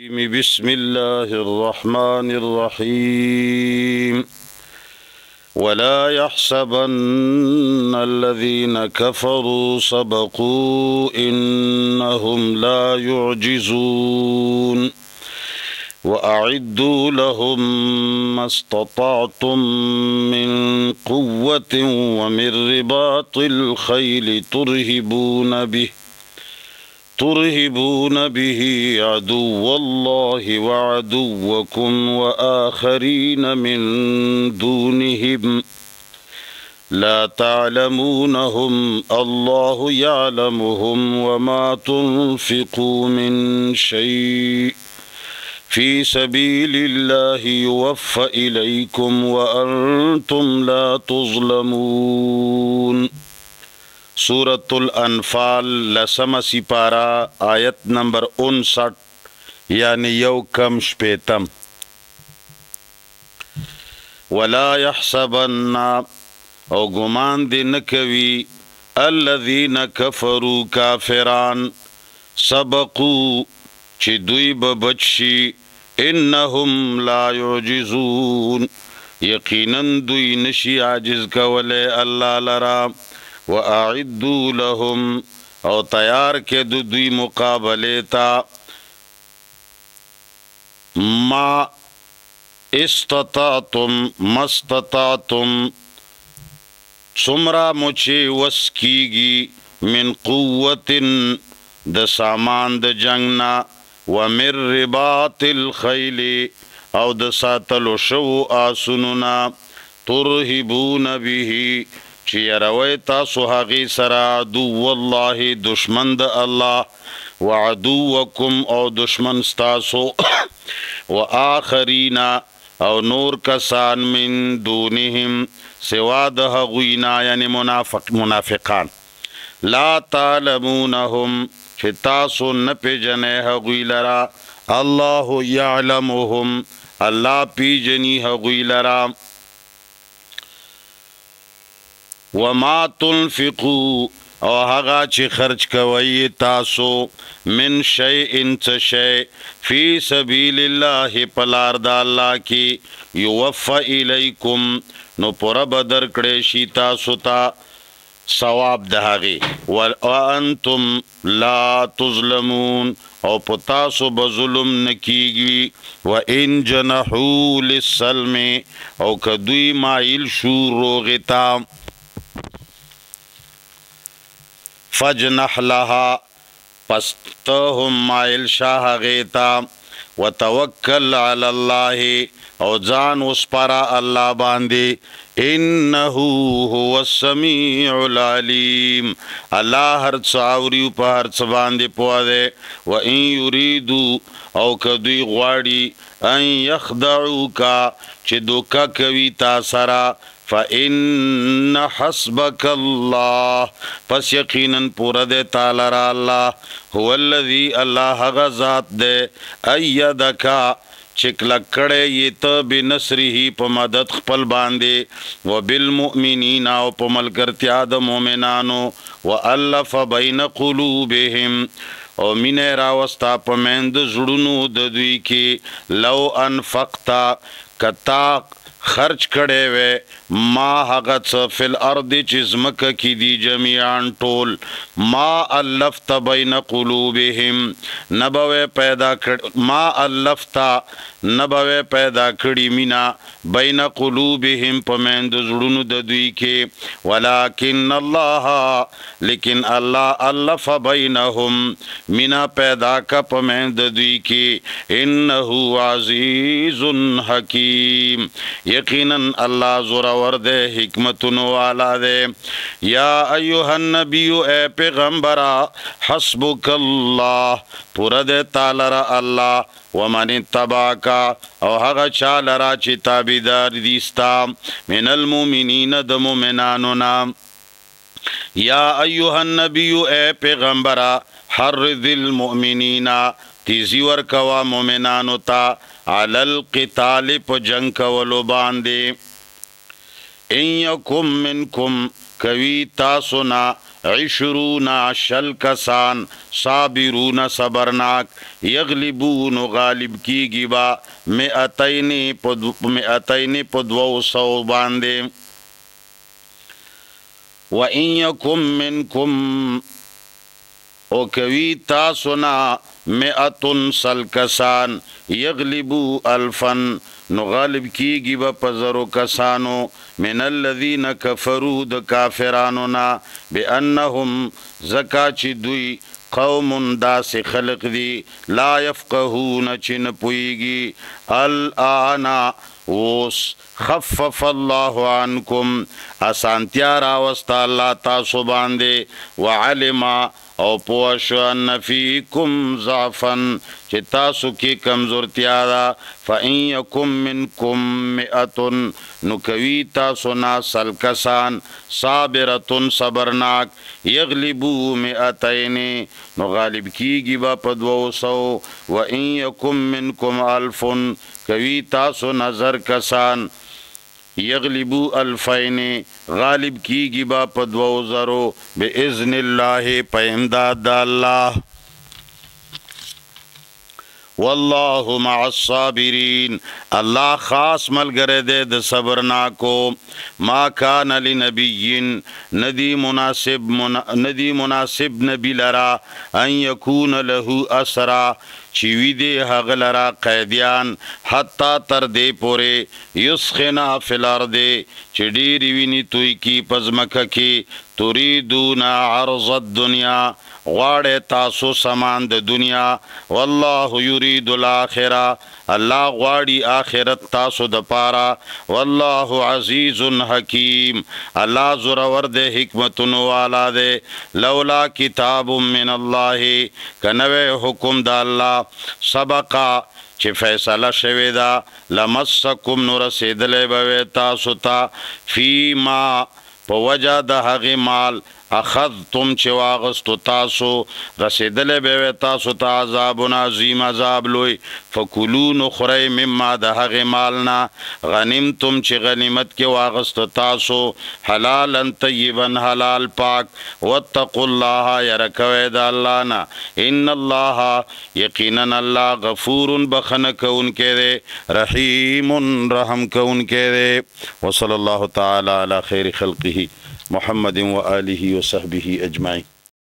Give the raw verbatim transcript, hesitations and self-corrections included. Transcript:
بسم الله الرحمن الرحيم ولا يحسبن الذين كفروا سبقوا إنهم لا يعجزون وأعدوا لهم ما استطعتم من قوة ومن رباط الخيل ترهبون به ترهبون به عدو الله وعدوكم وآخرين من دونهم لا تعلمونهم الله يعلمهم وما تنفقوا من شيء في سبيل الله يوفى إليكم وأنتم لا تظلمون. سورة الانفال لسم سپارا آیت نمبر انسٹھ یعنی یو کم شپیتم. ولا يحسبن او گمان دی نکوی الذین کفروا کافران سبقوا چی دوی ببچشی انہم لا يعجزون یقینا دوی نشی عاجز کولے اللہ لرا وَأَعِدُّوا لَهُمْ او تیار کے دو دوی مقابلے تا ما استطاعتم مستطاعتم سمرا مچے وسکیگی من قوت د سامان د جنگنا ومن رباط الخیل او د ساتلو شو آسننا ترهبون به چی روی تاسو حقی سرا عدو اللہ دشمن دا اللہ وعدوکم او دشمن ستاسو وآخرین او نور کسان من دونهم سوا دا حقوینا یعنی منافق منافقان لا تعلمونهم چی تاسو نپی جنے حقوی لرا اللہ یعلمهم اللہ پی جنی حقوی لرا وما تنفقوا او هغا چی خرچ کوئی تاسو من شیئن چشی فی سبیل اللہ پلار دا اللہ کی یوفا الیکم نو پورا بدر کڑیشی تاسو تا ثواب دہاغی وانتم لا تظلمون او پتاسو بظلم نکیگی وان جنحو للسلم او کدوی مائل شو روغتا فجنح لها پستهم مائل شاہ غیتا وتوکل علی اللہ او جان اسپرا اللہ باندے انہو هو السمیع العلیم اللہ ہر چاوریو پا ہر چباندے پوادے وَإِن یریدو او کدوی غواڑی ان یخدعوکا چی دوکا کوی تاثرا فَإِنَّ حَسْبَكَ اللَّهِ پس یقیناً پورا دے تالرا اللہ هو الذی اللہ غزات دے ایدکا چکلکڑے یہ تا بنصری پا مدد خپل باندے وبالمؤمنین او پا ملکرتیا دا مومنانو وَأَلَّفَ بَيْنَ قُلُوبِهِمْ او من راوستا پا مند زڑنو ددوی کی لو انفقتا کتاق خرچ کڑے وے ما حقت فی الارض چزمک کی دی جمیعان ٹول ما اللفت بین قلوبہم نبوے پیدا کڑ ما اللفتا نبوے پیدا کڑی منا بین قلوبہم پمند زڑن ددوی کے ولیکن اللہ لیکن اللہ اللف بینہم منا پیدا کا پمند ددوی کے انہو عزیز حکیم یقیناً اللہ زورور دے حکمتن والا دے یا ایوہ النبیو اے پیغمبرا حسبک اللہ پورا دے تالرا اللہ ومن اتباکا او حغا چالرا چی تابدار دیستا من المومنین دا مومنانونا یا ایوہ النبیو اے پیغمبرا حرد المؤمنین تیزی ورکوا مومنانو تا علی القتال پا جنگ کولو باندے ان یکم منکم کوي تاسو نا عشرون شل کسان صابرون صبرناک یغلبون غالب کیگی با مئتین مئتین پدوو سو باندے وَإِن يَكُن مِّنكُم او کوي تاسو نا مئتن سل کسان یغلبو الفن نو غالب کیگی با پزرو کسانو من الذین کفرو د کافرانو نا بی انہم زکا چی دوی قوم داس خلق دی لا یفقهون چن پویگی الانا اوس خفف اللہ عنکم اسانتیا راوستا اللہ تاسو باندے وعلما او پوشو ان فیکم ضعفن چی تاسو کی کمزورتیا دا فَإِن يَكُن مِّنكُم مِّئَةٌ نُکوی تاسو نا سل کسان صابرتن صبرناک یغلبو مئتین نو غالب کیگی با پدوو سو وَإِن يَكُن مِّنكُم أَلْفٌ کوی تاسو نظر کسان یغلبو الفین غالب کیگی با پدوو زرو بے اذن اللہ پا امداد دا اللہ واللہ مع الصابرین اللہ خاص ملگرے دے د صبرناکو ما کان لنبی ندی مناسب ندی مناسب نبی لرا ان یکون لہو اسرا چیوی دے حق لرا قیدیان حتی تر دے پورے یسخنا فی الارض چڈیری وینی توی کی پزمکہ کی تریدون عرض الدنیا غواڑے تاسو سامان د دنیا واللہ یرید الاخرہ اللہ غواڑی آخرت تاسو د پارا واللہ عزیز حکیم اللہ زورور دے حکمتن والا دے لولا کتاب من اللہ کنوے حکم دا اللہ سبقا چی فیصلہ شوی دا لمسکم نرسیدلے بوی تاسو تا فی ما پا وجہ دا حقی مال اخذتم چی واغستو تاسو رسیدلے بیوی تاسو تا عذاب عظیم عذاب لوی فکلو نخری مما دا حق مالنا غنیمتم چی غنیمت کی واغستو تاسو حلالا طیبا حلال پاک واتقوا اللہ یرکوی دا اللہ نا ان اللہ یقینا اللہ غفور بخن کون کے دے رحیم رحم کون کے دے وصلی اللہ تعالی علی خیر خلقہ محمد و آلہ و صحبہ اجمعین.